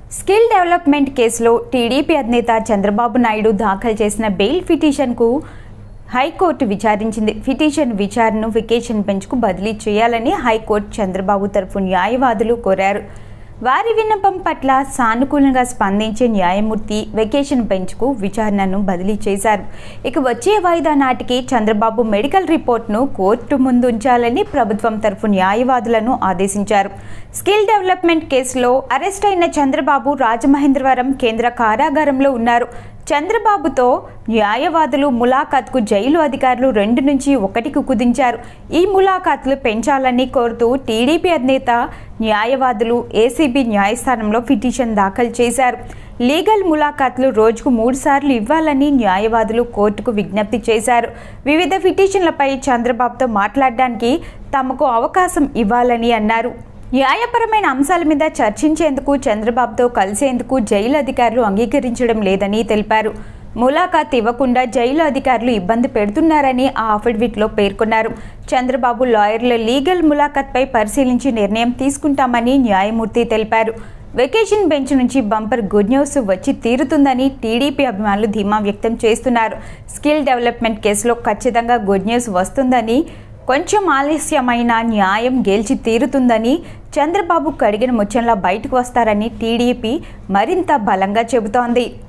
Skill development కేసులో TDP అధినేత చంద్రబాబు నాయుడు దాఖలు చేసిన బెయిల్ పిటిషన్కు హైకోర్టు విచారించింది. పిటిషన్ విచారణను వెకేషన్ బెంచ్కు బదిలీ చేయాలని హైకోర్టు చంద్రబాబు తరఫు న్యాయవాదులు కోరారు. వారి విన్నపం పట్ల సానుకూలంగా స్పందించే న్యాయమూర్తి వెకేషన్ బెంచ్కు విచారణను బదిలీ చేశారు. ఇక వచ్చే వాయిదా నాటికి చంద్రబాబు మెడికల్ రిపోర్ట్ను కోర్టు ముందు ఉంచాలని ప్రభుత్వం తరఫు న్యాయవాదులను ఆదేశించారు. స్కిల్ డెవలప్మెంట్ కేసులో అరెస్ట్ అయిన చంద్రబాబు రాజమహేంద్రవరం కేంద్ర కారాగారంలో ఉన్నారు. చంద్రబాబుతో న్యాయవాదులు ములాఖాత్కు జైలు అధికారులు 2 నుంచి 1కు కుదించారు. ఈ ములాఖాత్లు పెంచాలని కోరుతూ టీడీపీ అధినేత న్యాయవాదులు ఏసీబీ న్యాయస్థానంలో పిటిషన్ దాఖలు చేశారు. లీగల్ ములాఖాత్లు రోజుకు 3 సార్లు ఇవ్వాలని న్యాయవాదులు కోర్టుకు విజ్ఞప్తి చేశారు. వివిధ పిటిషన్లపై చంద్రబాబుతో మాట్లాడడానికి తమకు అవకాశం ఇవ్వాలని అన్నారు. న్యాయపరమైన అంశాల మీద చర్చించేందుకు చంద్రబాబుతో కలిసేందుకు జైలు అధికారులు అంగీకరించడం లేదని తెలిపారు. ములాఖాత్ ఇవ్వకుండా జైలు అధికారులు ఇబ్బంది పెడుతున్నారని ఆ అఫిడవిట్లో పేర్కొన్నారు. చంద్రబాబు లాయర్ల లీగల్ ములాఖాత్పై పరిశీలించి నిర్ణయం తీసుకుంటామని న్యాయమూర్తి తెలిపారు. వెకేషన్ బెంచ్ నుంచి బంపర్ గుడ్ న్యూస్ వచ్చి తీరుతుందని టీడీపీ అభిమానులు ధీమా వ్యక్తం చేస్తున్నారు. స్కిల్ డెవలప్మెంట్ కేసులో ఖచ్చితంగా గుడ్ న్యూస్ వస్తుందని, కొంచెం ఆలస్యమైన న్యాయం గెలిచి తీరుతుందని, చంద్రబాబు కడిగిన ముచ్చంలా బయటకు వస్తారని టీడీపీ మరింత బలంగా చెబుతోంది.